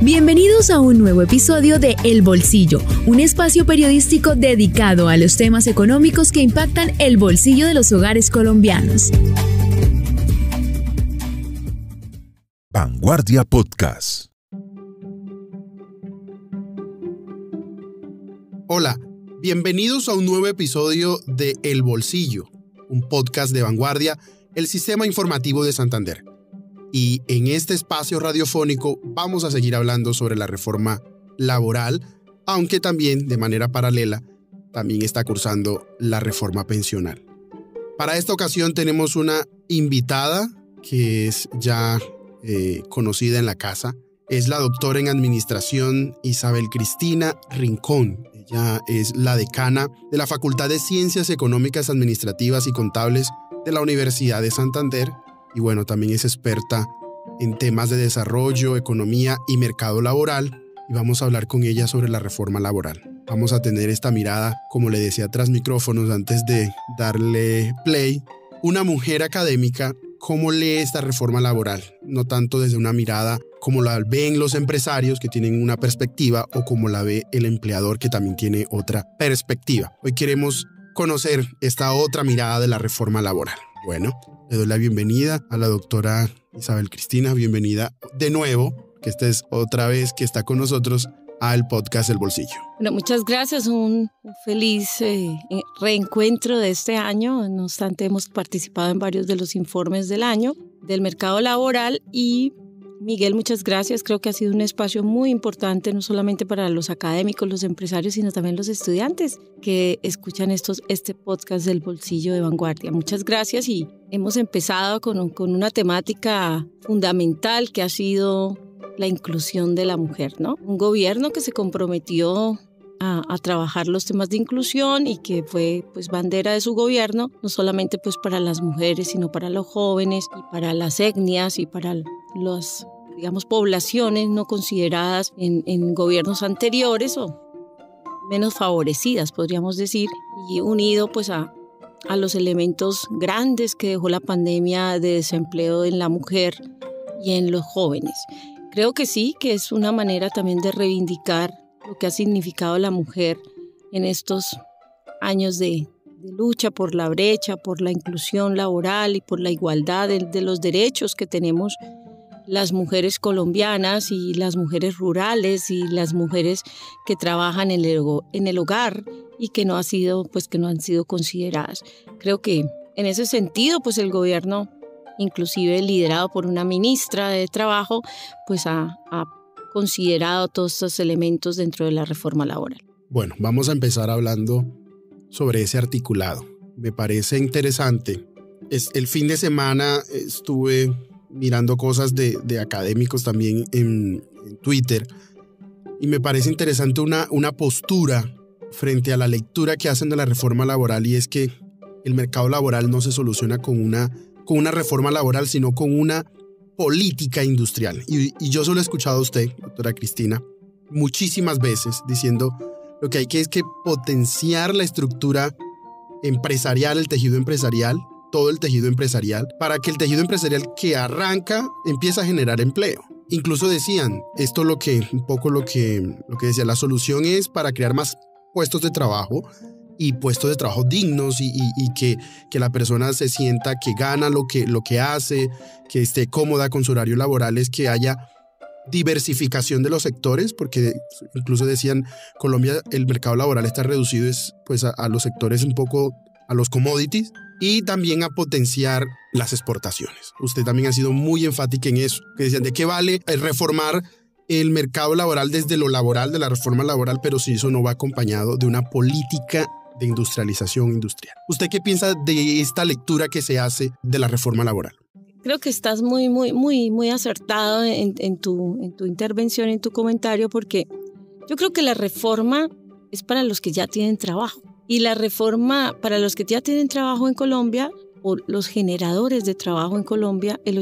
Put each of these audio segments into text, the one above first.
Bienvenidos a un nuevo episodio de El Bolsillo, un espacio periodístico dedicado a los temas económicos que impactan el bolsillo de los hogares colombianos. Vanguardia Podcast. Hola, bienvenidos a un nuevo episodio de El Bolsillo, un podcast de Vanguardia, el sistema informativo de Santander. Y en este espacio radiofónico vamos a seguir hablando sobre la reforma laboral, aunque también de manera paralela también está cursando la reforma pensional. Para esta ocasión tenemos una invitada que es ya conocida en la casa. Es la doctora en administración Isabel Cristina Rincón. Ella es la decana de la Facultad de Ciencias Económicas, Administrativas y Contables de la Universidad de Santander. Y bueno, también es experta en temas de desarrollo, economía y mercado laboral. Y vamos a hablar con ella sobre la reforma laboral. Vamos a tener esta mirada, como le decía tras micrófonos antes de darle play, una mujer académica, cómo lee esta reforma laboral. No tanto desde una mirada como la ven los empresarios, que tienen una perspectiva, o como la ve el empleador, que también tiene otra perspectiva. Hoy queremos conocer esta otra mirada de la reforma laboral. Bueno, le doy la bienvenida a la doctora Isabel Cristina. Bienvenida de nuevo, que esta es otra vez que está con nosotros al podcast El Bolsillo. Bueno, muchas gracias. Un feliz reencuentro de este año. No obstante, hemos participado en varios de los informes del año del mercado laboral. Y Miguel, muchas gracias. Creo que ha sido un espacio muy importante, no solamente para los académicos, los empresarios, sino también los estudiantes que escuchan este podcast del Bolsillo de Vanguardia. Muchas gracias, y hemos empezado con una temática fundamental que ha sido la inclusión de la mujer, ¿no? Un gobierno que se comprometió a trabajar los temas de inclusión y que fue pues bandera de su gobierno, no solamente pues para las mujeres, sino para los jóvenes y para las etnias y para las, digamos, poblaciones no consideradas en gobiernos anteriores o menos favorecidas, podríamos decir, y unido pues a los elementos grandes que dejó la pandemia de desempleo en la mujer y en los jóvenes. Creo que sí, que es una manera también de reivindicar lo que ha significado la mujer en estos años de lucha por la brecha, por la inclusión laboral y por la igualdad de los derechos que tenemos las mujeres colombianas y las mujeres rurales y las mujeres que trabajan en el hogar y que no han sido consideradas. Creo que en ese sentido, pues el gobierno, inclusive liderado por una ministra de Trabajo, pues ha considerado todos estos elementos dentro de la reforma laboral. Bueno, vamos a empezar hablando sobre ese articulado. Me parece interesante. El fin de semana estuve mirando cosas de académicos también en Twitter, y me parece interesante una postura frente a la lectura que hacen de la reforma laboral, y es que el mercado laboral no se soluciona con una reforma laboral, sino con una política industrial. Y yo solo he escuchado a usted, doctora Cristina, muchísimas veces diciendo lo que hay que es que potenciar la estructura empresarial, el tejido empresarial, todo el tejido empresarial, para que el tejido empresarial que arranca empiece a generar empleo. Incluso decían, un poco lo que decía, la solución es para crear más puestos de trabajo, y puestos de trabajo dignos, y que la persona se sienta que gana lo que hace, que esté cómoda con su horario laboral, es que haya diversificación de los sectores, porque incluso decían, Colombia, el mercado laboral está reducido pues a los sectores un poco, a los commodities, y también a potenciar las exportaciones. Usted también ha sido muy enfática en eso, que decían, ¿de qué vale reformar el mercado laboral desde lo laboral, de la reforma laboral, pero si eso no va acompañado de una política de industrialización industrial? ¿Usted qué piensa de esta lectura que se hace de la reforma laboral? Creo que estás muy acertado en tu intervención, en tu comentario, porque yo creo que la reforma es para los que ya tienen trabajo. Y la reforma para los que ya tienen trabajo en Colombia, o los generadores de trabajo en Colombia, el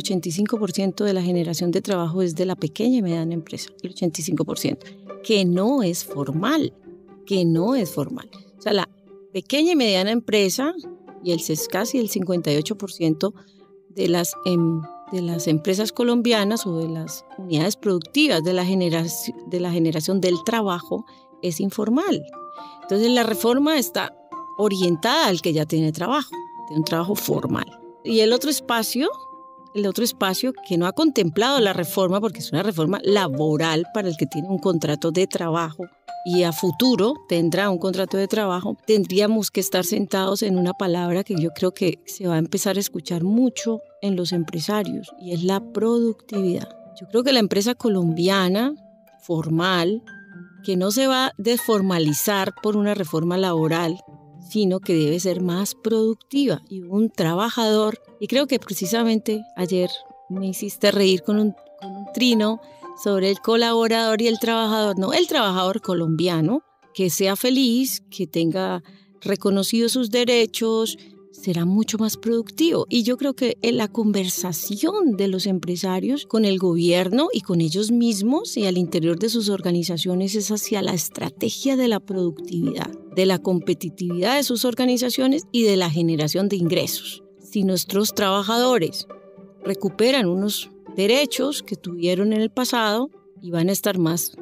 85% de la generación de trabajo es de la pequeña y mediana empresa, el 85%, que no es formal. O sea, la pequeña y mediana empresa, y casi el 58% de las las empresas colombianas o de las unidades productivas de la generación del trabajo es informal. Entonces la reforma está orientada al que ya tiene trabajo, tiene un trabajo formal. Y el otro espacio que no ha contemplado la reforma, porque es una reforma laboral para el que tiene un contrato de trabajo y a futuro tendrá un contrato de trabajo, tendríamos que estar sentados en una palabra que yo creo que se va a empezar a escuchar mucho en los empresarios, y es la productividad. Yo creo que la empresa colombiana formal, que no se va a desformalizar por una reforma laboral, sino que debe ser más productiva, y un trabajador, y creo que precisamente ayer me hiciste reír con un trino sobre el colaborador y el trabajador. No, el trabajador colombiano, que sea feliz, que tenga reconocidos sus derechos, será mucho más productivo. Y yo creo que en la conversación de los empresarios con el gobierno y con ellos mismos y al interior de sus organizaciones es hacia la estrategia de la productividad, de la competitividad de sus organizaciones y de la generación de ingresos. Si nuestros trabajadores recuperan unos derechos que tuvieron en el pasado y van a estar más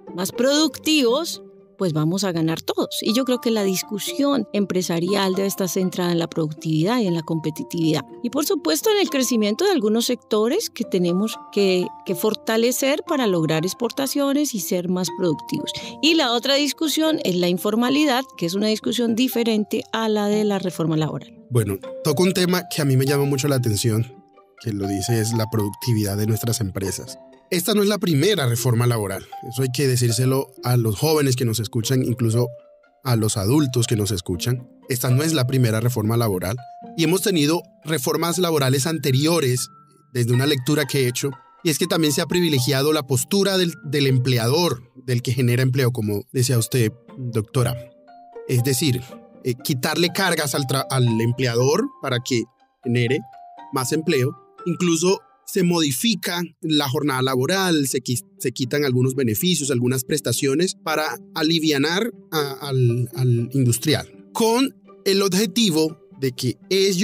productivos, pues vamos a ganar todos. Y yo creo que la discusión empresarial debe estar centrada en la productividad y en la competitividad. Y por supuesto en el crecimiento de algunos sectores que tenemos que fortalecer para lograr exportaciones y ser más productivos. Y la otra discusión es la informalidad, que es una discusión diferente a la de la reforma laboral. Bueno, toco un tema que a mí me llama mucho la atención, que lo dice, es la productividad de nuestras empresas. Esta no es la primera reforma laboral. Eso hay que decírselo a los jóvenes que nos escuchan, incluso a los adultos que nos escuchan. Esta no es la primera reforma laboral. Y hemos tenido reformas laborales anteriores, desde una lectura que he hecho, y es que también se ha privilegiado la postura del empleador, del que genera empleo, como decía usted, doctora. Es decir, quitarle cargas al empleador para que genere más empleo. Incluso se modifica la jornada laboral, se quitan algunos beneficios, algunas prestaciones para alivianar al industrial, con el objetivo de que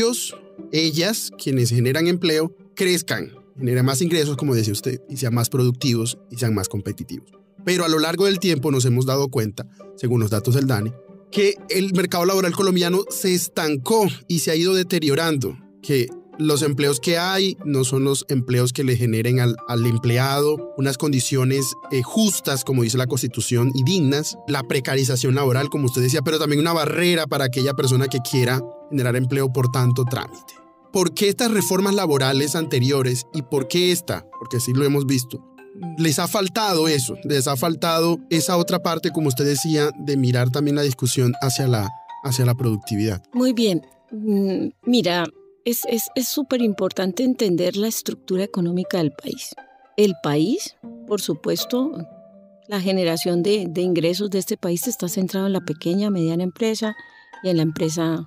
ellas, quienes generan empleo, crezcan, generen más ingresos, como decía usted, y sean más productivos y sean más competitivos. Pero a lo largo del tiempo nos hemos dado cuenta, según los datos del DANE, que el mercado laboral colombiano se estancó y se ha ido deteriorando, que los empleos que hay no son los empleos que le generen al empleado unas condiciones justas, como dice la Constitución, y dignas. La precarización laboral, como usted decía, pero también una barrera para aquella persona que quiera generar empleo por tanto trámite. ¿Por qué estas reformas laborales anteriores y por qué esta? Porque sí lo hemos visto. Les ha faltado eso, les ha faltado esa otra parte, como usted decía, de mirar también la discusión hacia la productividad. Muy bien. Mira, es súper importante entender la estructura económica del país. El país, por supuesto, la generación de ingresos de este país está centrado en la pequeña, mediana empresa y en la empresa,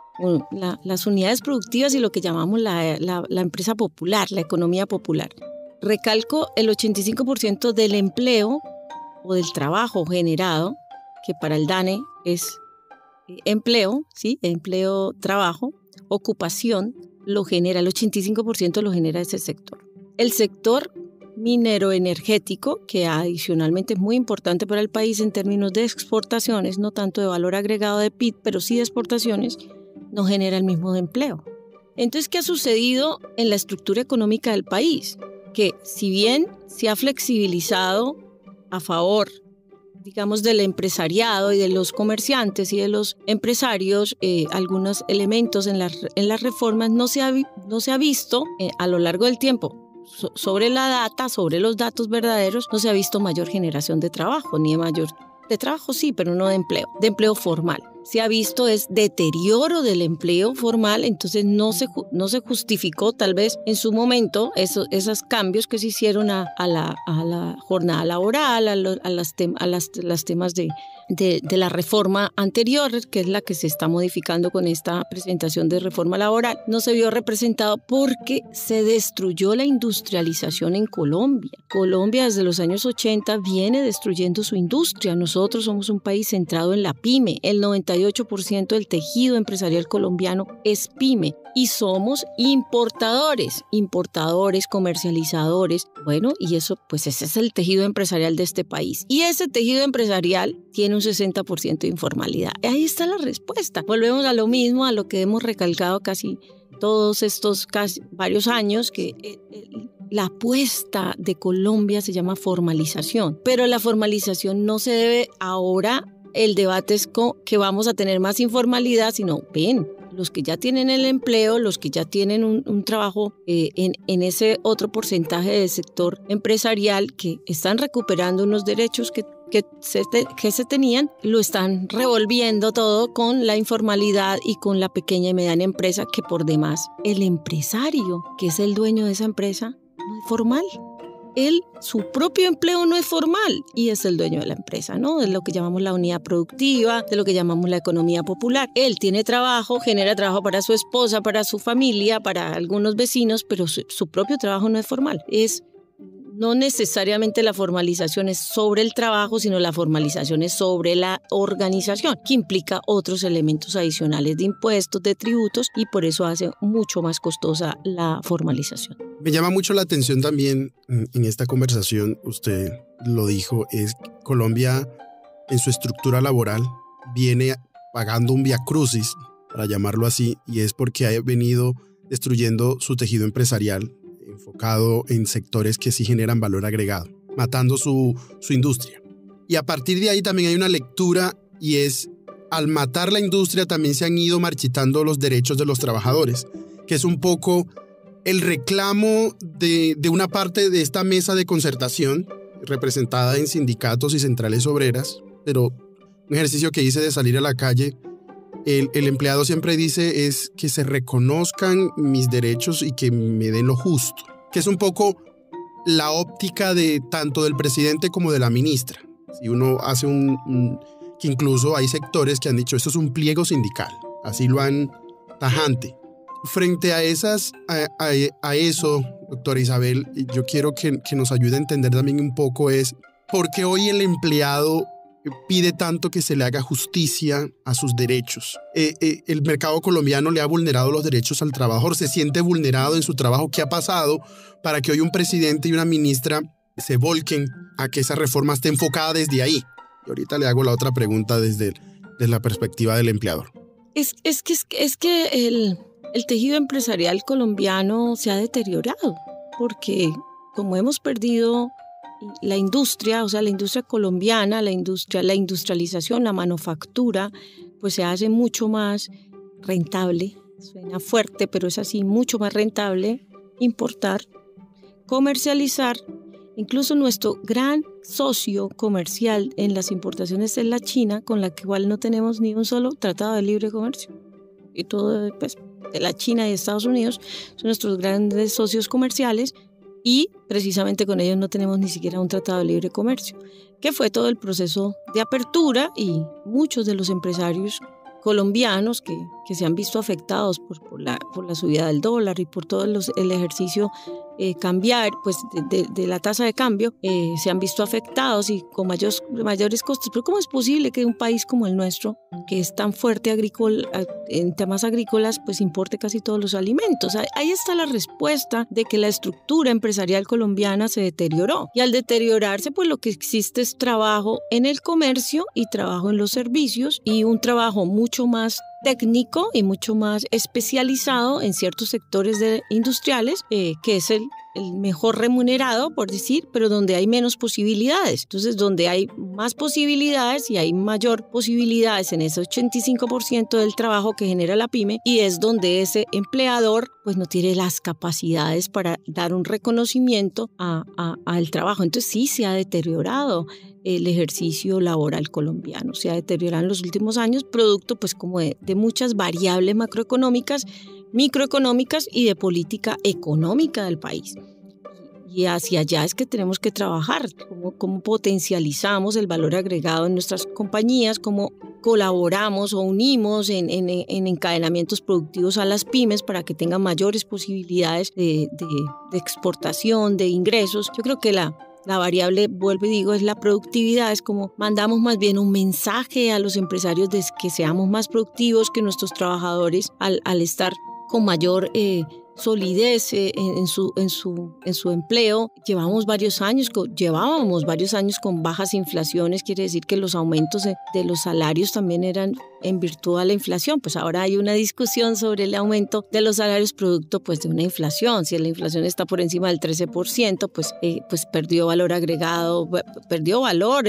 las unidades productivas y lo que llamamos la empresa popular, la economía popular. Recalco, el 85% del empleo o del trabajo generado, que para el DANE es empleo, ¿sí? Empleo, trabajo, ocupación, lo genera, el 85% lo genera ese sector. El sector minero-energético, que adicionalmente es muy importante para el país en términos de exportaciones, no tanto de valor agregado de PIB, pero sí de exportaciones, no genera el mismo empleo. Entonces, ¿qué ha sucedido en la estructura económica del país? Que si bien se ha flexibilizado a favor, digamos, del empresariado y de los comerciantes y de los empresarios, algunos elementos en las reformas no se ha visto a lo largo del tiempo. Sobre la data, sobre los datos verdaderos, no se ha visto mayor generación de trabajo, ni de trabajo sí, pero no de empleo formal. Se ha visto es deterioro del empleo formal, entonces no se justificó tal vez en su momento esos cambios que se hicieron a la jornada laboral, a las temas de la reforma anterior, que es la que se está modificando con esta presentación de reforma laboral. No se vio representado porque se destruyó la industrialización en Colombia. Colombia desde los años 80 viene destruyendo su industria. Nosotros somos un país centrado en la pyme. El 90% 98% del tejido empresarial colombiano es pyme y somos importadores, comercializadores. Bueno, y eso, pues ese es el tejido empresarial de este país. Y ese tejido empresarial tiene un 60% de informalidad. Ahí está la respuesta. Volvemos a lo mismo, a lo que hemos recalcado casi todos estos varios años, que la apuesta de Colombia se llama formalización, pero la formalización no se debe ahora, el debate es que vamos a tener más informalidad, sino los que ya tienen el empleo, los que ya tienen un trabajo en ese otro porcentaje del sector empresarial que están recuperando unos derechos que se tenían, lo están revolviendo todo con la informalidad y con la pequeña y mediana empresa, que por demás el empresario, que es el dueño de esa empresa, no es formal. Su propio empleo no es formal y es el dueño de la empresa, ¿no? Es lo que llamamos la unidad productiva, de lo que llamamos la economía popular. Él tiene trabajo, genera trabajo para su esposa, para su familia, para algunos vecinos, pero su propio trabajo no es formal. No necesariamente la formalización es sobre el trabajo, sino la formalización es sobre la organización, que implica otros elementos adicionales de impuestos, de tributos, y por eso hace mucho más costosa la formalización. Me llama mucho la atención también en esta conversación, usted lo dijo, es Colombia en su estructura laboral viene pagando un viacrucis, para llamarlo así, y es porque ha venido destruyendo su tejido empresarial, enfocado en sectores que sí generan valor agregado, matando su industria. Y a partir de ahí también hay una lectura, y es, al matar la industria también se han ido marchitando los derechos de los trabajadores, que es un poco el reclamo de una parte de esta mesa de concertación, representada en sindicatos y centrales obreras, pero un ejercicio que hice de salir a la calle, el empleado siempre dice es que se reconozcan mis derechos y que me den lo justo, que es un poco la óptica de tanto del presidente como de la ministra. Si uno hace que incluso hay sectores que han dicho esto es un pliego sindical, así lo han tajante. Frente a eso, doctora Isabel, yo quiero que nos ayude a entender también un poco es por qué hoy el empleado pide tanto que se le haga justicia a sus derechos. El mercado colombiano le ha vulnerado los derechos al trabajador, se siente vulnerado en su trabajo. ¿Qué ha pasado para que hoy un presidente y una ministra se volquen a que esa reforma esté enfocada desde ahí? Y ahorita le hago la otra pregunta desde la perspectiva del empleador. Es que el tejido empresarial colombiano se ha deteriorado, porque como hemos perdido la industria, o sea, la industria colombiana, la industrialización, la manufactura, pues se hace mucho más rentable, suena fuerte, pero es así, mucho más rentable importar, comercializar. Incluso nuestro gran socio comercial en las importaciones es la China, con la cual no tenemos ni un solo tratado de libre comercio. Y todo, pues, de la China y Estados Unidos son nuestros grandes socios comerciales, y precisamente con ellos no tenemos ni siquiera un tratado de libre comercio, que fue todo el proceso de apertura, y muchos de los empresarios colombianos que se han visto afectados por la subida del dólar y por todo el ejercicio cambiar, pues de la tasa de cambio, se han visto afectados y con mayores costos. Pero ¿cómo es posible que un país como el nuestro, que es tan fuerte en temas agrícolas, pues importe casi todos los alimentos? Ahí está la respuesta de que la estructura empresarial colombiana se deterioró, y al deteriorarse, pues lo que existe es trabajo en el comercio y trabajo en los servicios, y un trabajo mucho más técnico y mucho más especializado en ciertos sectores industriales, que es el mejor remunerado, por decir, pero donde hay menos posibilidades. Entonces, donde hay más posibilidades y hay mayor posibilidades en ese 85% del trabajo que genera la pyme, y es donde ese empleador pues no tiene las capacidades para dar un reconocimiento al trabajo. Entonces sí se ha deteriorado el ejercicio laboral colombiano, se ha deteriorado en los últimos años, producto pues como de muchas variables macroeconómicas, microeconómicas y de política económica del país. Y hacia allá es que tenemos que trabajar, cómo potencializamos el valor agregado en nuestras compañías, cómo colaboramos o unimos en encadenamientos productivos a las pymes para que tengan mayores posibilidades de exportación, de ingresos. Yo creo que La variable, vuelvo y digo, es la productividad. Es como mandamos más bien un mensaje a los empresarios de que seamos más productivos, que nuestros trabajadores al estar con mayor solidez en su empleo. Llevábamos varios años con bajas inflaciones, quiere decir que los aumentos de los salarios también eran en virtud de la inflación. Pues ahora hay una discusión sobre el aumento de los salarios producto pues de una inflación. Si la inflación está por encima del 13%, pues perdió valor agregado, perdió valor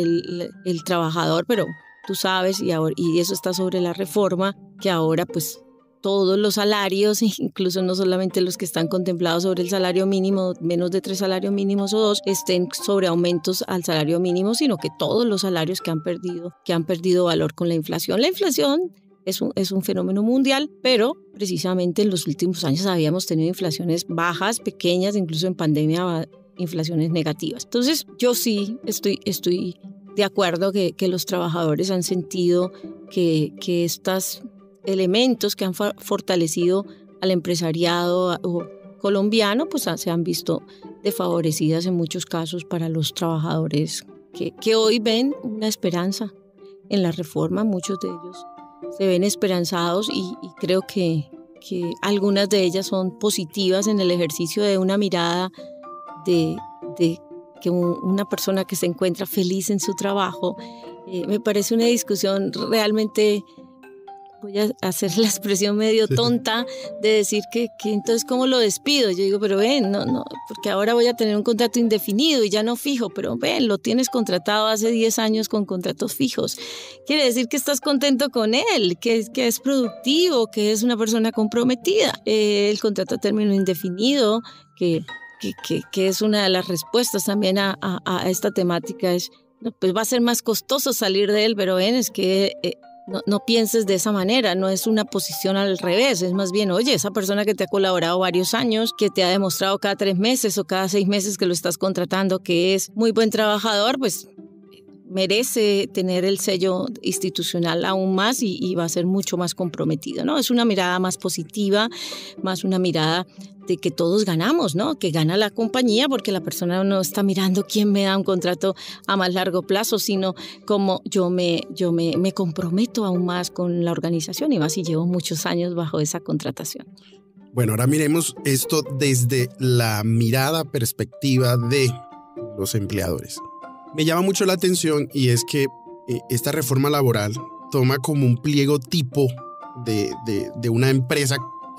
el trabajador, pero tú sabes, y eso está sobre la reforma, que ahora pues todos los salarios, incluso no solamente los que están contemplados sobre el salario mínimo, menos de 3 salarios mínimos o 2, estén sobre aumentos al salario mínimo, sino que todos los salarios que han perdido valor con la inflación. La inflación es un fenómeno mundial, pero precisamente en los últimos años habíamos tenido inflaciones bajas, pequeñas, incluso en pandemia inflaciones negativas. Entonces yo sí estoy de acuerdo que los trabajadores han sentido que estos elementos que han fortalecido al empresariado colombiano pues se han visto desfavorecidas en muchos casos para los trabajadores que hoy ven una esperanza en la reforma. Muchos de ellos se ven esperanzados y creo que algunas de ellas son positivas en el ejercicio de una mirada de que una persona que se encuentra feliz en su trabajo. Me parece una discusión realmente, voy a hacer la expresión medio tonta, de decir que entonces ¿cómo lo despido? Yo digo, pero ven, no, porque ahora voy a tener un contrato indefinido y ya no fijo, pero ven, lo tienes contratado hace 10 años con contratos fijos. Quiere decir que estás contento con él, que es productivo, que es una persona comprometida. El contrato a término indefinido, que es una de las respuestas también a esta temática, es, pues va a ser más costoso salir de él, pero ven, es que no pienses de esa manera, no es una posición al revés, es más bien, oye, esa persona que te ha colaborado varios años, que te ha demostrado cada 3 meses o cada 6 meses que lo estás contratando que es muy buen trabajador, pues merece tener el sello institucional aún más y va a ser mucho más comprometido, ¿no? Es una mirada más positiva, más una mirada de que todos ganamos, ¿no? Que gana la compañía porque la persona no está mirando quién me da un contrato a más largo plazo, sino cómo yo me comprometo aún más con la organización y más si llevo muchos años bajo esa contratación. Bueno, ahora miremos esto desde la mirada, perspectiva de los empleadores. Me llama mucho la atención y es que esta reforma laboral toma como un pliego tipo de una empresa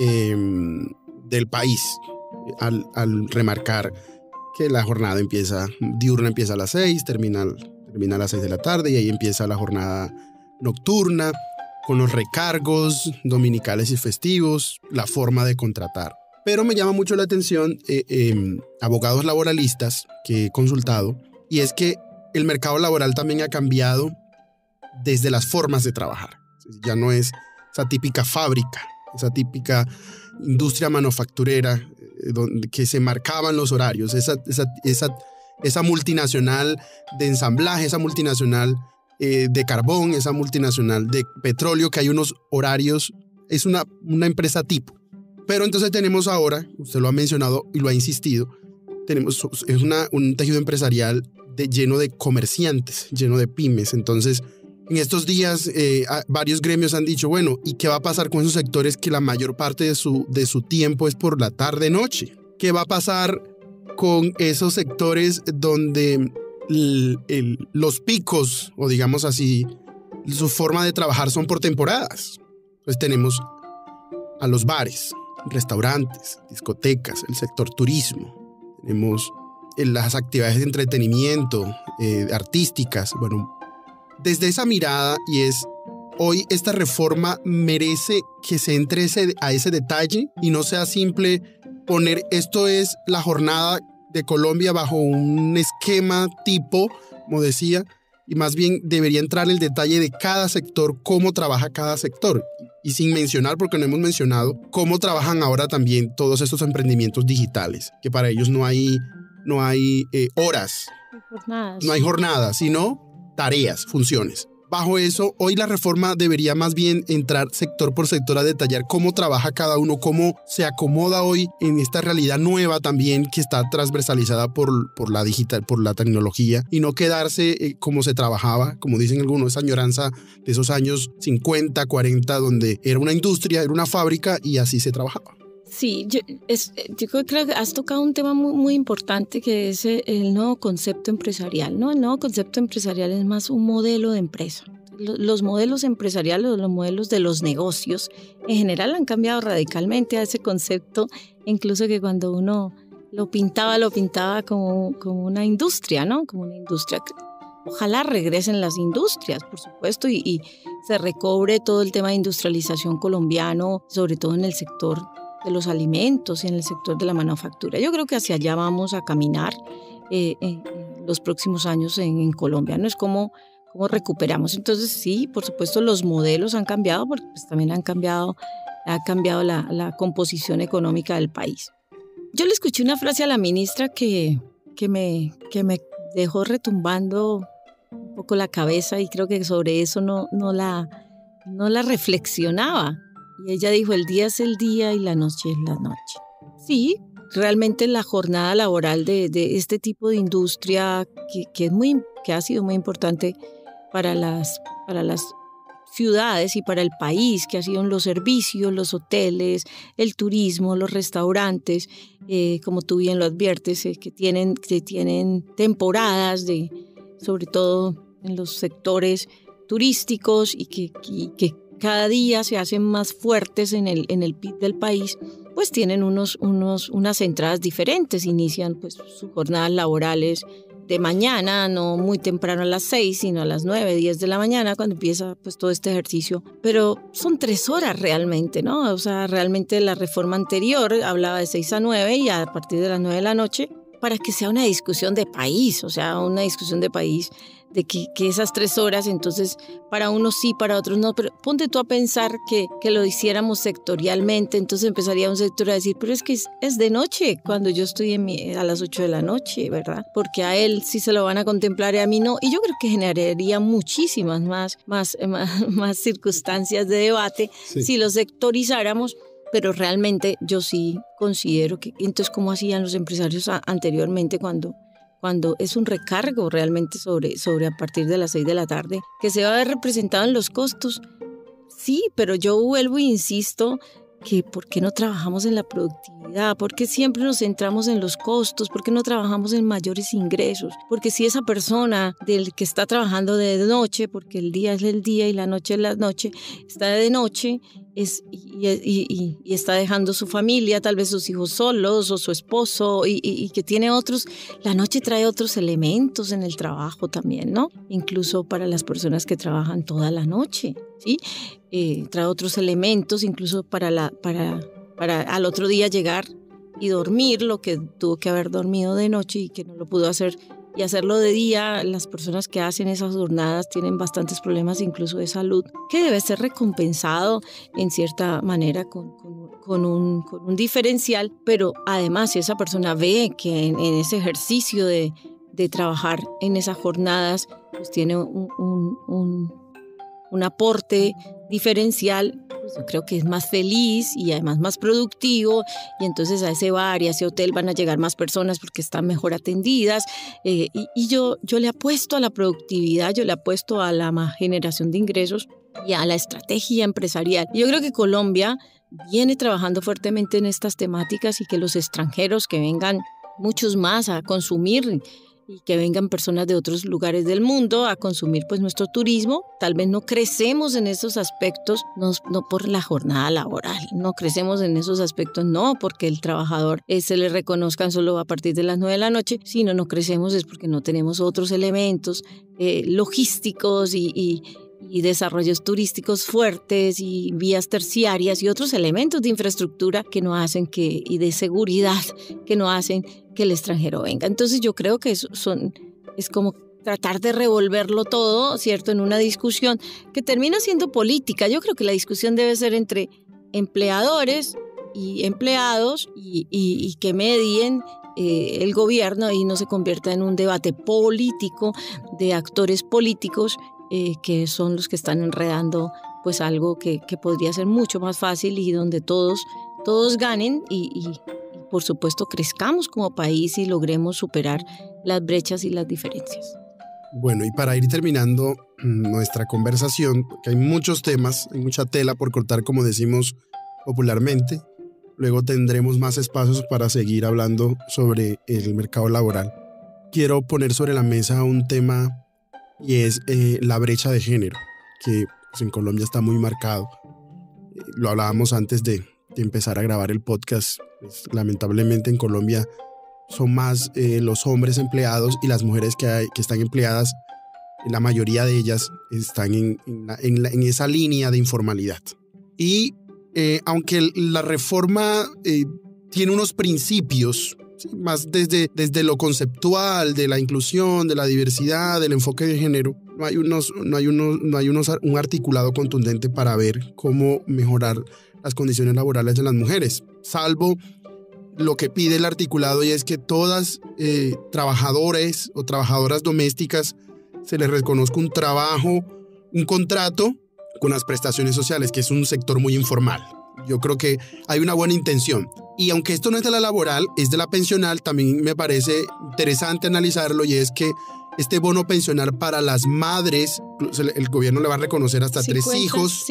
del país al remarcar que la jornada diurna empieza a las 6, termina a las 6 de la tarde y ahí empieza la jornada nocturna con los recargos dominicales y festivos, la forma de contratar. Pero me llama mucho la atención abogados laboralistas que he consultado, y es que el mercado laboral también ha cambiado desde las formas de trabajar. Ya no es esa típica fábrica, esa típica industria manufacturera donde que se marcaban los horarios, esa multinacional de ensamblaje, esa multinacional de carbón, esa multinacional de petróleo, que hay unos horarios, es una empresa tipo. Pero entonces tenemos ahora, usted lo ha mencionado y lo ha insistido, es un tejido empresarial lleno de comerciantes, lleno de pymes. Entonces, en estos días varios gremios han dicho, bueno, ¿y qué va a pasar con esos sectores que la mayor parte de su tiempo es por la tarde-noche? ¿Qué va a pasar con esos sectores donde los picos, o digamos así, su forma de trabajar son por temporadas? Pues tenemos a los bares, restaurantes, discotecas, el sector turismo, tenemos las actividades de entretenimiento, artísticas. Bueno, desde esa mirada, y es, hoy esta reforma merece que se entre a ese detalle y no sea simple poner esto es la jornada de Colombia bajo un esquema tipo, como decía, y más bien debería entrar el detalle de cada sector, cómo trabaja cada sector. Y sin mencionar, porque no hemos mencionado, cómo trabajan ahora también todos estos emprendimientos digitales, que para ellos no hay horas, no hay jornadas, sino tareas, funciones. bajo eso, hoy la reforma debería más bien entrar sector por sector a detallar cómo trabaja cada uno, cómo se acomoda hoy en esta realidad nueva también que está transversalizada por la digital, por la tecnología, y no quedarse como se trabajaba, como dicen algunos, esa añoranza de esos años 50, 40, donde era una industria, era una fábrica y así se trabajaba. Sí, yo creo que has tocado un tema muy, muy importante, que es el nuevo concepto empresarial, ¿no? El nuevo concepto empresarial es más un modelo de empresa. Los modelos empresariales, los modelos de los negocios, en general han cambiado radicalmente a ese concepto, incluso que cuando uno lo pintaba como una industria, ¿no? Como una industria. Ojalá regresen las industrias, por supuesto, y se recobre todo el tema de industrialización colombiano, sobre todo en el sector de los alimentos y en el sector de la manufactura. Yo creo que hacia allá vamos a caminar en los próximos años en Colombia, ¿no? Es como recuperamos. Entonces sí, por supuesto los modelos han cambiado, porque pues también ha cambiado la composición económica del país. Yo le escuché una frase a la ministra que me dejó retumbando un poco la cabeza, y creo que sobre eso no la reflexionaba. Y ella dijo: el día es el día y la noche es la noche. Sí, realmente la jornada laboral de este tipo de industria que ha sido muy importante para las ciudades y para el país, que ha sido en los servicios, los hoteles, el turismo, los restaurantes, como tú bien lo adviertes, que tienen temporadas sobre todo en los sectores turísticos, y que cada día se hacen más fuertes en el PIB del país, pues tienen unas entradas diferentes. Inician pues sus jornadas laborales de mañana, no muy temprano a las 6, sino a las 9, 10 de la mañana, cuando empieza pues todo este ejercicio. Pero son 3 horas realmente, ¿no? O sea, realmente la reforma anterior hablaba de 6 a 9 y a partir de las 9 de la noche, para que sea una discusión de país, o sea, una discusión de país, de que esas 3 horas, entonces, para unos sí, para otros no. Pero ponte tú a pensar que lo hiciéramos sectorialmente, entonces empezaría un sector a decir: pero es que es de noche cuando yo estoy a las 8 de la noche, ¿verdad? Porque a él sí se lo van a contemplar y a mí no. Y yo creo que generaría muchísimas más circunstancias de debate, sí, si lo sectorizáramos. Pero realmente yo sí considero que, entonces, ¿cómo hacían los empresarios anteriormente cuando es un recargo realmente sobre a partir de las 6 de la tarde, que se va a ver representado en los costos? Sí, pero yo vuelvo e insisto que ¿por qué no trabajamos en la productividad? ¿Por qué siempre nos centramos en los costos? ¿Por qué no trabajamos en mayores ingresos? Porque si esa persona del que está trabajando de noche, porque el día es el día y la noche es la noche, está de noche y está dejando su familia, tal vez sus hijos solos o su esposo, y que tiene otros, la noche trae otros elementos en el trabajo también, ¿no? Incluso para las personas que trabajan toda la noche, ¿sí? Trae otros elementos, incluso para al otro día llegar y dormir lo que tuvo que haber dormido de noche y que no lo pudo hacer, y hacerlo de día. Las personas que hacen esas jornadas tienen bastantes problemas, incluso de salud, que debe ser recompensado en cierta manera con un diferencial. Pero además, si esa persona ve que en ese ejercicio de trabajar en esas jornadas, pues tiene un aporte diferencial, pues yo creo que es más feliz y además más productivo, y entonces a ese bar y a ese hotel van a llegar más personas porque están mejor atendidas, y yo le apuesto a la productividad, yo le apuesto a la generación de ingresos y a la estrategia empresarial. Yo creo que Colombia viene trabajando fuertemente en estas temáticas, y que los extranjeros, que vengan muchos más a consumir, y que vengan personas de otros lugares del mundo a consumir pues nuestro turismo. Tal vez no crecemos en esos aspectos, no por la jornada laboral, no crecemos en esos aspectos, no porque el trabajador se le reconozcan solo a partir de las 9 de la noche, sino no crecemos es porque no tenemos otros elementos logísticos y desarrollos turísticos fuertes y vías terciarias y otros elementos de infraestructura y de seguridad que no hacen que el extranjero venga. Entonces yo creo que es como tratar de revolverlo todo, ¿cierto?, en una discusión que termina siendo política. Yo creo que la discusión debe ser entre empleadores y empleados, y que medien el gobierno, y no se convierta en un debate político de actores políticos que son los que están enredando pues algo que podría ser mucho más fácil y donde todos ganen y por supuesto crezcamos como país y logremos superar las brechas y las diferencias. Bueno, y para ir terminando nuestra conversación, porque hay muchos temas, hay mucha tela por cortar, como decimos popularmente. Luego tendremos más espacios para seguir hablando sobre el mercado laboral. Quiero poner sobre la mesa un tema y es la brecha de género, que pues, en Colombia está muy marcado. Lo hablábamos antes de empezar a grabar el podcast. Pues, lamentablemente en Colombia son más los hombres empleados y las mujeres que están empleadas, la mayoría de ellas están en esa línea de informalidad. Y aunque la reforma tiene unos principios, ¿sí?, más desde lo conceptual, de la inclusión, de la diversidad, del enfoque de género, no hay un articulado contundente para ver cómo mejorar las condiciones laborales de las mujeres, salvo lo que pide el articulado, y es que todas trabajadores o trabajadoras domésticas se les reconozca un trabajo, un contrato con las prestaciones sociales, que es un sector muy informal. Yo creo que hay una buena intención. Y aunque esto no es de la laboral, es de la pensional, también me parece interesante analizarlo, y es que este bono pensional para las madres, el gobierno le va a reconocer hasta 3 hijos.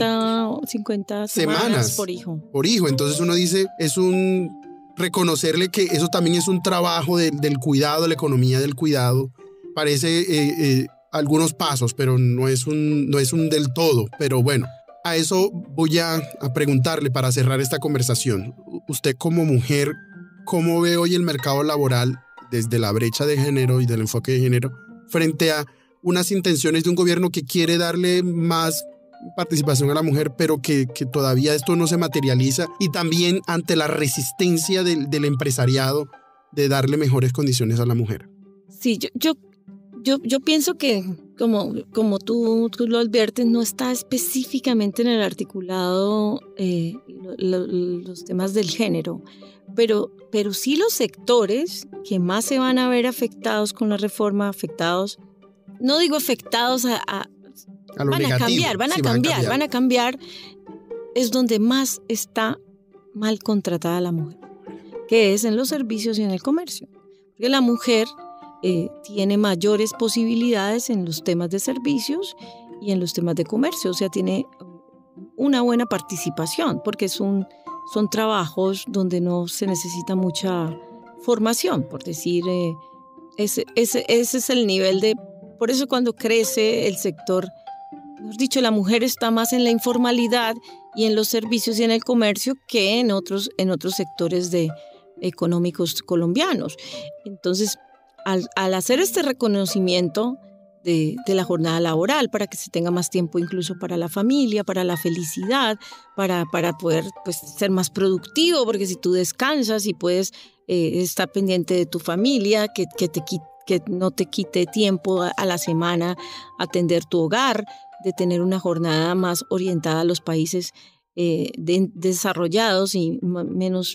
50 semanas por hijo. Por hijo. Entonces uno dice, es un reconocerle que eso también es un trabajo del cuidado, la economía del cuidado. Parece algunos pasos, pero no es un del todo. Pero bueno, a eso voy a preguntarle para cerrar esta conversación. Usted como mujer, ¿cómo ve hoy el mercado laboral desde la brecha de género y del enfoque de género frente a unas intenciones de un gobierno que quiere darle más participación a la mujer, pero que todavía esto no se materializa, y también ante la resistencia del empresariado de darle mejores condiciones a la mujer? Sí, yo pienso que como tú lo adviertes, no está específicamente en el articulado los temas del género, pero sí los sectores que más se van a ver afectados con la reforma, no digo afectados van a cambiar, es donde más está mal contratada la mujer, que es en los servicios y en el comercio. Porque la mujer tiene mayores posibilidades en los temas de servicios y en los temas de comercio, o sea, tiene una buena participación, porque son trabajos donde no se necesita mucha formación, por decir, ese es el nivel de... Por eso cuando crece el sector, mejor dicho, la mujer está más en la informalidad y en los servicios y en el comercio que en otros sectores económicos colombianos. Entonces, al hacer este reconocimiento de la jornada laboral, para que se tenga más tiempo incluso para la familia, para la felicidad, para poder pues, ser más productivo, porque si tú descansas y puedes estar pendiente de tu familia, que no te quite tiempo a la semana atender tu hogar, de tener una jornada más orientada a los países desarrollados y menos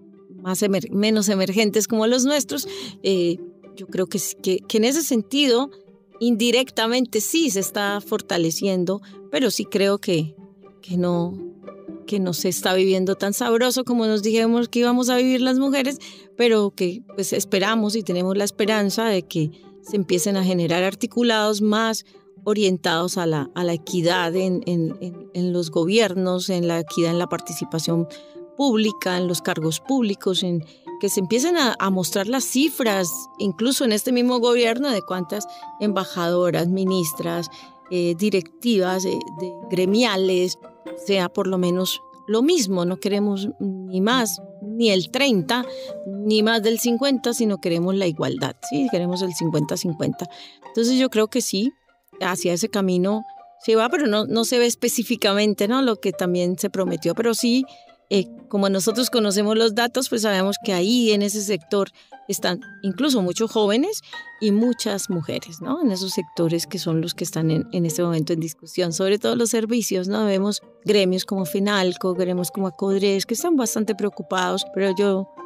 emergentes como los nuestros. Yo creo que en ese sentido, indirectamente sí se está fortaleciendo, pero sí creo que no se está viviendo tan sabroso como nos dijimos que íbamos a vivir las mujeres, pero que pues esperamos y tenemos la esperanza de que se empiecen a generar articulados más orientados a la equidad en los gobiernos, en la equidad en la participación pública, en los cargos públicos, en que se empiecen a mostrar las cifras, incluso en este mismo gobierno, de cuántas embajadoras, ministras, directivas gremiales, sea por lo menos lo mismo. No queremos ni más, ni el 30, ni más del 50, sino queremos la igualdad, ¿sí? Queremos el 50-50. Entonces yo creo que sí, hacia ese camino se va, pero no se ve específicamente, ¿no?, lo que también se prometió, pero sí, como nosotros conocemos los datos, pues sabemos que ahí en ese sector están incluso muchos jóvenes y muchas mujeres, ¿no?, en esos sectores que son los que están en este momento en discusión, sobre todo los servicios, ¿no? Vemos gremios como FENALCO, gremios como ACODRES, que están bastante preocupados, pero yo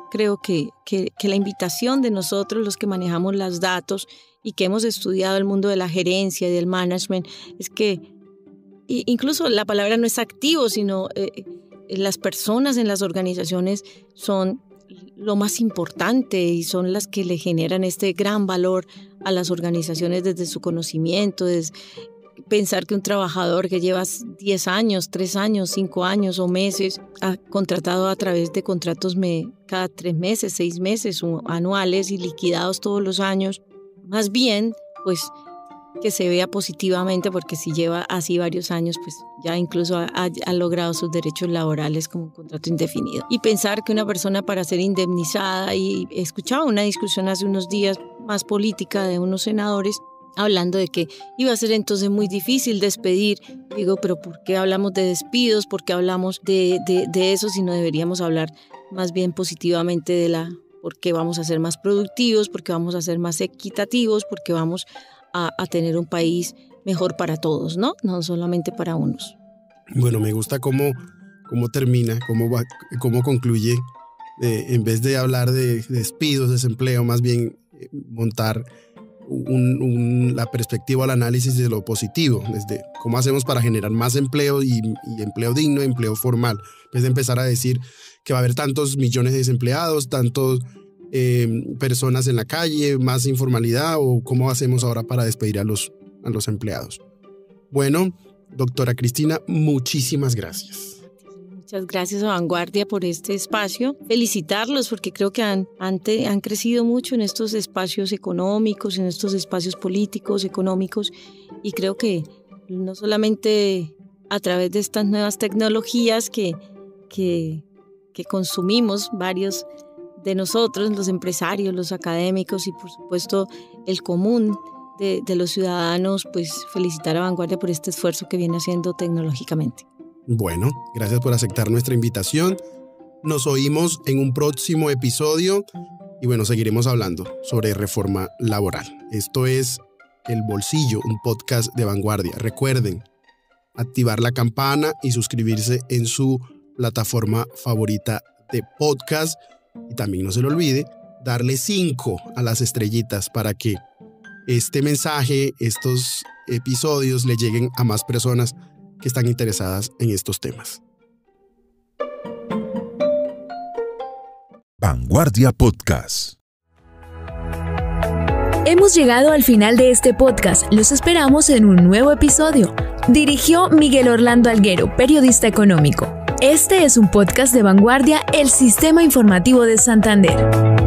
creo que la invitación de nosotros, los que manejamos los datos y que hemos estudiado el mundo de la gerencia y del management, es que incluso la palabra no es activo, sino las personas en las organizaciones son lo más importante y son las que le generan este gran valor a las organizaciones desde su conocimiento, desde pensar que un trabajador que lleva 10 años, 3 años, 5 años o meses, ha contratado a través de contratos cada 3 meses, 6 meses o anuales y liquidados todos los años, más bien, pues que se vea positivamente, porque si lleva así varios años, pues ya incluso ha logrado sus derechos laborales como un contrato indefinido. Y pensar que una persona para ser indemnizada, y escuchaba una discusión hace unos días más política de unos senadores, hablando de que iba a ser entonces muy difícil despedir. Digo, pero ¿por qué hablamos de despidos? ¿Por qué hablamos de eso si no deberíamos hablar más bien positivamente de porque vamos a ser más productivos, porque vamos a ser más equitativos, porque vamos a tener un país mejor para todos, ¿no? No solamente para unos. Bueno, me gusta cómo termina, cómo concluye. En vez de hablar de despidos, desempleo, más bien montar la perspectiva, el análisis de lo positivo, desde cómo hacemos para generar más empleo y empleo digno, empleo formal. En vez de empezar a decir que va a haber tantos millones de desempleados, tantos personas en la calle, más informalidad, o cómo hacemos ahora para despedir a los empleados. Bueno, doctora Cristina, muchísimas gracias. Muchas gracias a Vanguardia por este espacio. Felicitarlos porque creo que han crecido mucho en estos espacios económicos, en estos espacios políticos, económicos, y creo que no solamente a través de estas nuevas tecnologías que consumimos varios de nosotros, los empresarios, los académicos y por supuesto el común de los ciudadanos, pues felicitar a Vanguardia por este esfuerzo que viene haciendo tecnológicamente. Bueno, gracias por aceptar nuestra invitación. Nos oímos en un próximo episodio y bueno, seguiremos hablando sobre reforma laboral. Esto es El Bolsillo, un podcast de Vanguardia. Recuerden activar la campana y suscribirse en su plataforma favorita de podcast. Y también no se le olvide darle 5 a las estrellitas para que este mensaje, estos episodios le lleguen a más personas que están interesadas en estos temas. Vanguardia Podcast. Hemos llegado al final de este podcast. Los esperamos en un nuevo episodio. Dirigió Miguel Orlando Alguero, periodista económico. Este es un podcast de Vanguardia, el Sistema Informativo de Santander.